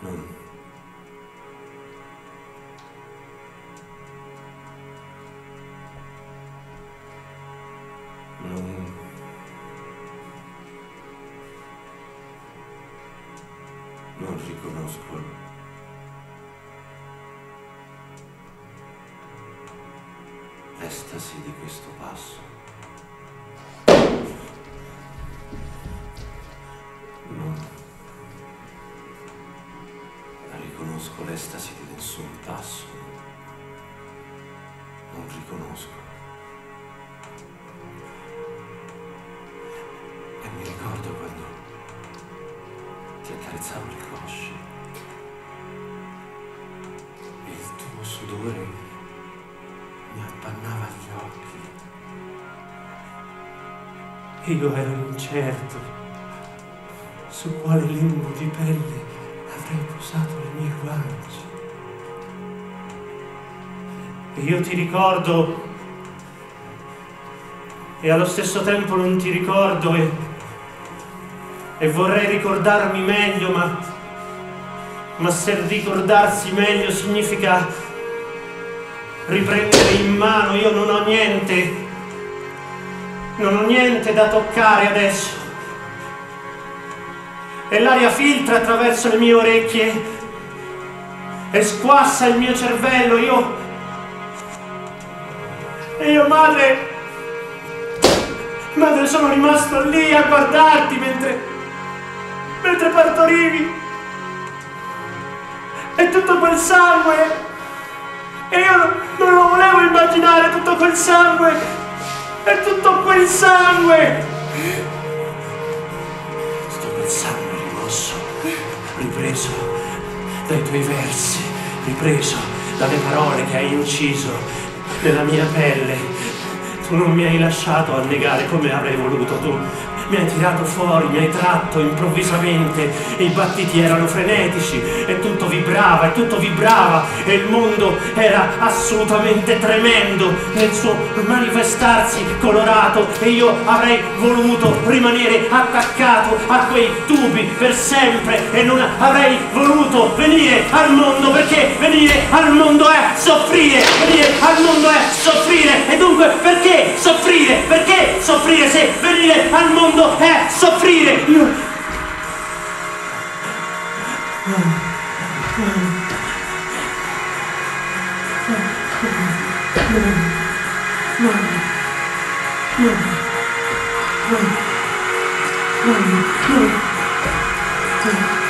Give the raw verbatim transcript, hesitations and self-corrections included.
Non... Non... Non riconosco l'estasi di questo passo. Non... riconosco l'estasi di nessun passo. Non riconosco. E mi ricordo quando ti accarezzavo le cosce e il tuo sudore mi appannava gli occhi. E io ero incerto su quale lembo di pelle avrei posato le mie guance. E io ti ricordo e allo stesso tempo non ti ricordo e, e vorrei ricordarmi meglio, ma, ma se ricordarsi meglio significa riprendere in mano, io non ho niente, non ho niente da toccare adesso. E l'aria filtra attraverso le mie orecchie e squassa il mio cervello. Io... E io, madre... Madre, sono rimasto lì a guardarti mentre... mentre partorivi. E tutto quel sangue... E io non lo volevo immaginare, tutto quel sangue... E tutto quel sangue... Tutto quel sangue rimosso, ripreso dai tuoi versi, ripreso dalle parole che hai inciso nella mia pelle. Tu non mi hai lasciato annegare come avrei voluto, tu mi hai tirato fuori, mi hai tratto improvvisamente e i battiti erano frenetici e tutto vibrava e tutto vibrava e il mondo era assolutamente tremendo nel suo manifestarsi colorato e io avrei voluto rimanere attaccato a quei tubi per sempre e non avrei voluto venire al mondo, perché venire al mondo è soffrire, venire al mondo è soffrire. E dunque perché soffrire? Perché soffrire se venire al mondo è soffrire? Io... No.